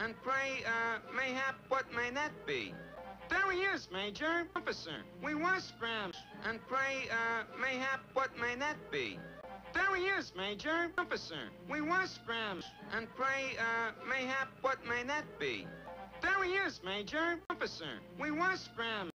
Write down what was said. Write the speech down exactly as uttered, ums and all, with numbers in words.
And pray, uh, mayhap what may that be? There he is, Major. Officer, we was scrammed. And pray, uh, mayhap what may that be? There he is, Major. Officer, we was scrammed. And pray, uh, mayhap what may that be? There he is, Major. Officer, we was scrammed.